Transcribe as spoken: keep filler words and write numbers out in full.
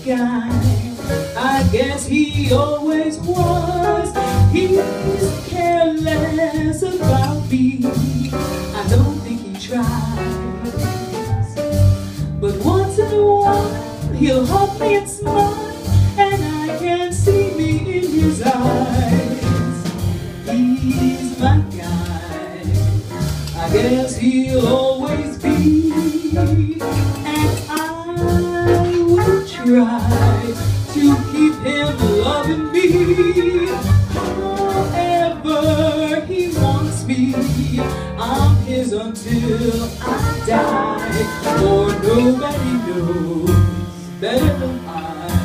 guy. I guess he always was. He's careless about me. I don't think he tries, but once in a while he'll hug me and smile, and I can see me in his eyes. He's my guy. I guess he'll always be, and I will try to keep him loving me. However he wants me, I'm his until I die. For nobody knows better than I.